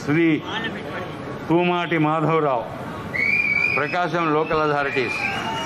Shri Tumati Madhavarao, Prakasam local authorities.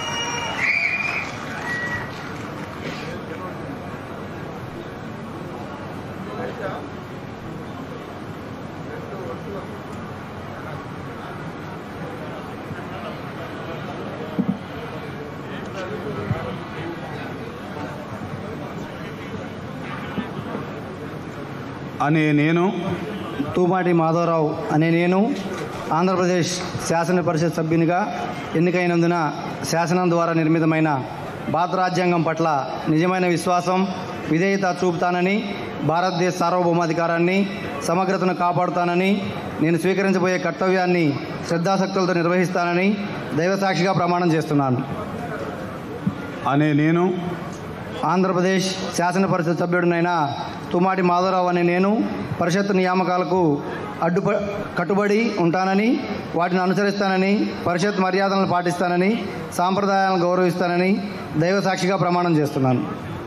అనే నేను తూమాటి మాధవరావు అనే నేను ఆంధ్రప్రదేశ్ శాసన పరిషత్ సభ్యునిగా ఎన్నికైనందున శాసనం ద్వారా నిర్మితమైన భారత రాజ్యాంగం పట్ల నిజమైన విశ్వాసం, విధేయత చూపుతానని, భారతదేశ సార్వభౌమాధికారాన్ని, సమగ్రతను కాపాడుతానని, నేను స్వీకరించబోయే కర్తవ్యాన్ని శ్రద్ధాశక్తులతో నిర్వహిస్తానని దైవసాక్షిగా ప్రమాణం చేస్తున్నాను. అనే నేను ఆంధ్రప్రదేశ్ శాసన పరిషత్ సభ్యుడినైన తుమాటి మాధవరావు అనే నేను పరిషత్ నియామకాలకు కట్టుబడి ఉంటానని, వాటిని అనుసరిస్తానని, పరిషత్ మర్యాదలను పాటిస్తానని, సాంప్రదాయాలను గౌరవిస్తానని దైవ సాక్షిగా ప్రమాణం చేస్తున్నాను.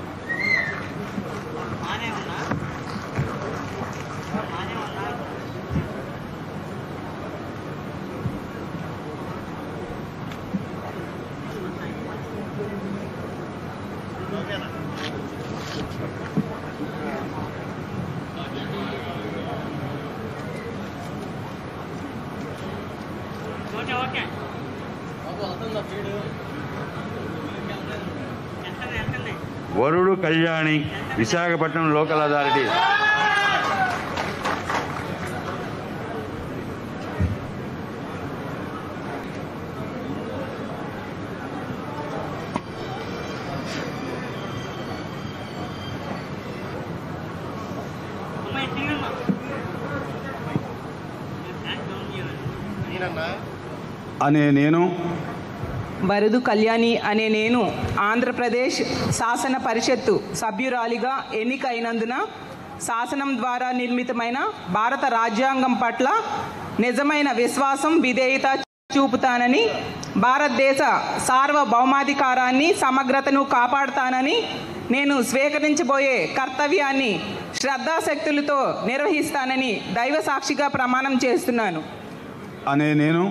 వరుడు కళ్యాణి, విశాఖపట్నం లోకల్ అథారిటీస్. అనే నేను వరుడు కళ్యాణి అనే నేను ఆంధ్రప్రదేశ్ శాసన పరిషత్తు సభ్యురాలిగా ఎన్నికైనందున శాసనం ద్వారా నిర్మితమైన భారత రాజ్యాంగం పట్ల నిజమైన విశ్వాసం, విధేయత చూపుతానని, భారతదేశ సార్వభౌమాధికారాన్ని, సమగ్రతను కాపాడుతానని, నేను స్వీకరించబోయే కర్తవ్యాన్ని శ్రద్ధాశక్తులతో నిర్వహిస్తానని దైవ సాక్షిగా ప్రమాణం చేస్తున్నాను. అనే నేను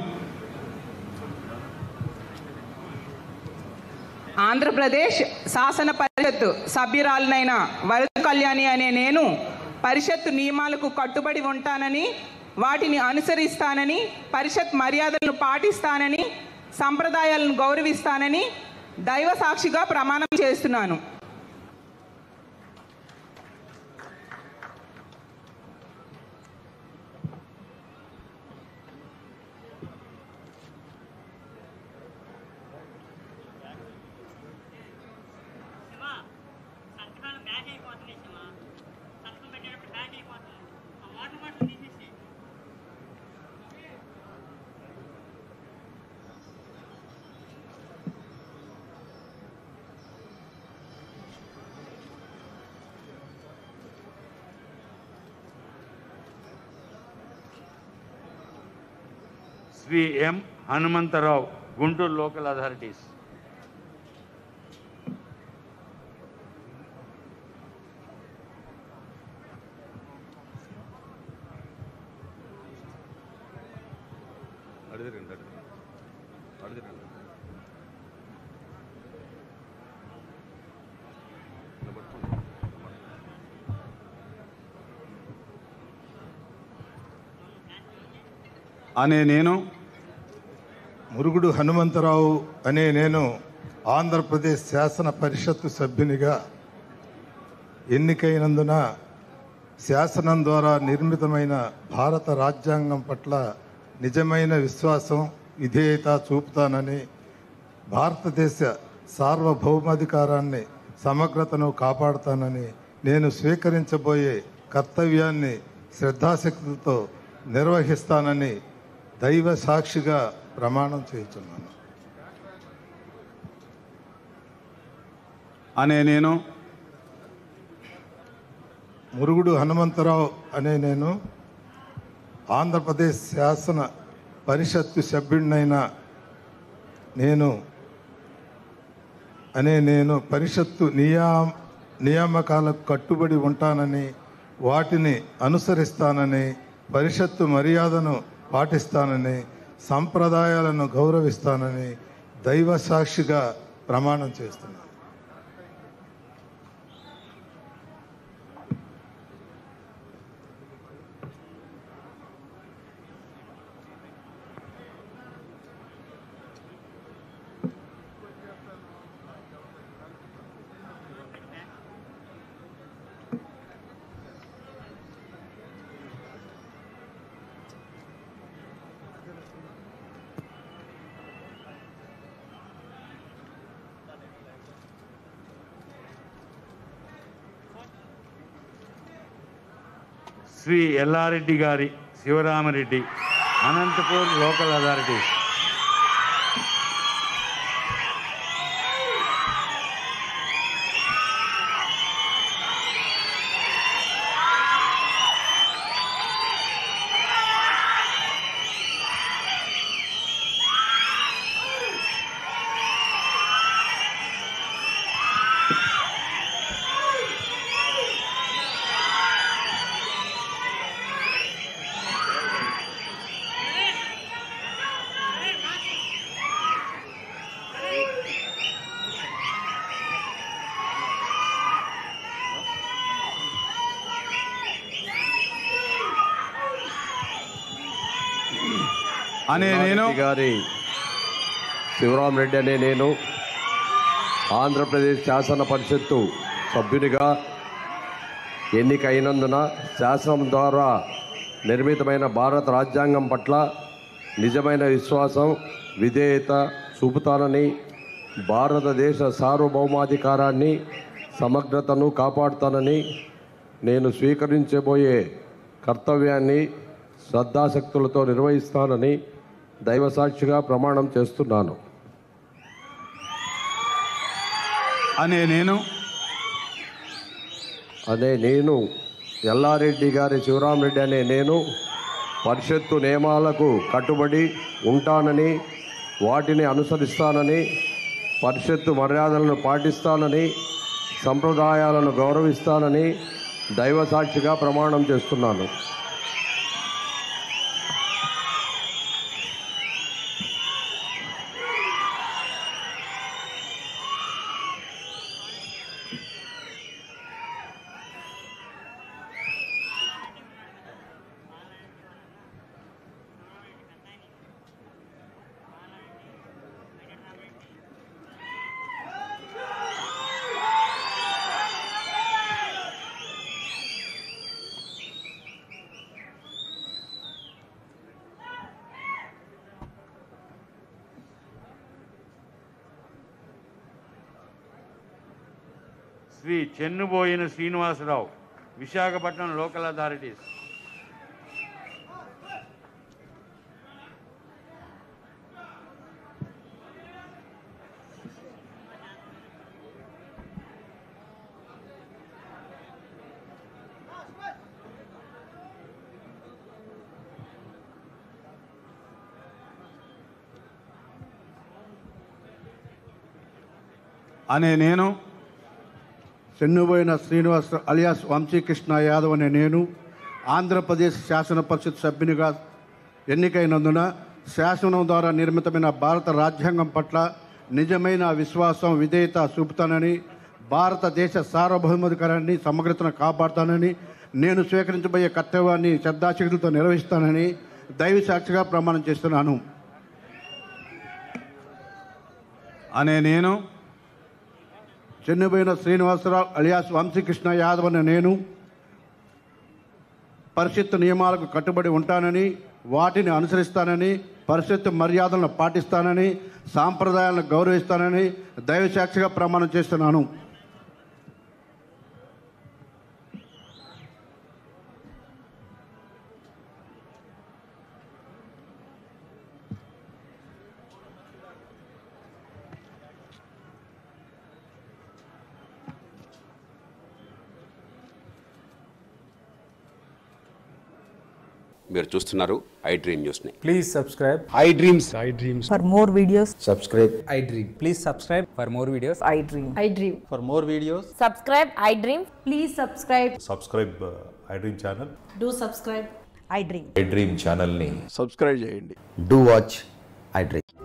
ఆంధ్రప్రదేశ్ శాసన పరిషత్ సభ్యురాలినైన వరుడు కళ్యాణి అనే నేను పరిషత్ నియమాలకు కట్టుబడి ఉంటానని, వాటిని అనుసరిస్తానని, పరిషత్ మర్యాదలను పాటిస్తానని, సంప్రదాయాలను గౌరవిస్తానని దైవ సాక్షిగా ప్రమాణం చేస్తున్నాను. Shri M Hanumantharao, Guntur local authorities. అనే నేను మురుగుడు హనుమంతరావు అనే నేను ఆంధ్రప్రదేశ్ శాసన పరిషత్తు సభ్యునిగా ఎన్నికైనందున శాసనం ద్వారా నిర్మితమైన భారత రాజ్యాంగం పట్ల నిజమైన విశ్వాసం, విధేయత చూపుతానని, భారతదేశ సార్వభౌమాధికారాన్ని, సమగ్రతను కాపాడుతానని, నేను స్వీకరించబోయే కర్తవ్యాన్ని శ్రద్ధాశక్తులతో నిర్వహిస్తానని దైవ సాక్షిగా ప్రమాణం చేస్తున్నాను. అనే నేను మురుగుడు హనుమంతరావు అనే నేను ఆంధ్రప్రదేశ్ శాసన పరిషత్తు సభ్యుడినైన నేను పరిషత్తు నియామకాలకు కట్టుబడి ఉంటానని, వాటిని అనుసరిస్తానని, పరిషత్తు మర్యాదను పాటిస్తానని, సంప్రదాయాలను గౌరవిస్తానని దైవ సాక్షిగా ప్రమాణం చేస్తున్నాను. శ్రీ ఎల్లారెడ్డి గారి శివరామరెడ్డి, అనంతపూర్ లోకల్ అథారిటీస్. అనే నేను గారి శివరామరెడ్డి అనే నేను ఆంధ్రప్రదేశ్ శాసన పరిషత్తు సభ్యునిగా ఎన్నికైనందున శాసనం ద్వారా నిర్మితమైన భారత రాజ్యాంగం పట్ల నిజమైన విశ్వాసం, విధేయత చూపుతానని, భారతదేశ సార్వభౌమాధికారాన్ని, సమగ్రతను కాపాడుతానని, నేను స్వీకరించబోయే కర్తవ్యాన్ని శ్రద్ధాశక్తులతో నిర్వహిస్తానని దైవసాక్షిగా ప్రమాణం చేస్తున్నాను. అనే నేను ఎల్లారెడ్డి గారి శివరామరెడ్డి అనే నేను పరిషత్తు నియమాలకు కట్టుబడి ఉంటానని, వాటిని అనుసరిస్తానని, పరిషత్తు మర్యాదలను పాటిస్తానని, సంప్రదాయాలను గౌరవిస్తానని దైవసాక్షిగా ప్రమాణం చేస్తున్నాను. Shri Chennuboina Srinivasarao, Visakhapatnam local authorities. అనే నేను చెన్నుబోయిన శ్రీనివాస్ అలియాస్ వంశీకృష్ణ యాదవ్ అనే నేను ఆంధ్రప్రదేశ్ శాసన పరిషత్ సభ్యునిగా ఎన్నికైనందున శాసనం ద్వారా నిర్మితమైన భారత రాజ్యాంగం పట్ల నిజమైన విశ్వాసం, విధేయత చూపుతానని, భారతదేశ సార్వభౌమాధికారాన్ని, సమగ్రతను కాపాడుతానని, నేను స్వీకరించబోయే కర్తవ్యాన్ని శ్రద్ధాశక్తులతో నిర్వహిస్తానని దైవ సాక్షిగా ప్రమాణం చేస్తున్నాను. అనే నేను చెన్నుబోయిన శ్రీనివాసరావు అలియాస్ వంశీకృష్ణ యాదవ్ అనే నేను పరిషత్తు నియమాలకు కట్టుబడి ఉంటానని, వాటిని అనుసరిస్తానని, పరిషత్తు మర్యాదలను పాటిస్తానని, సాంప్రదాయాలను గౌరవిస్తానని దైవసాక్షిగా ప్రమాణం చేస్తున్నాను. మీరు చూస్తున్నారు ఐ డ్రీమ్ న్యూస్ని. Please subscribe. I dreams. For more videos, subscribe. I dream. Please subscribe for more videos. I dream. I dream. For more videos. Subscribe, I dream. Please subscribe. subscribe iDream channel. Do subscribe. I dream I dream ఛానల్ని subscribe చేయండి. Do watch I dream.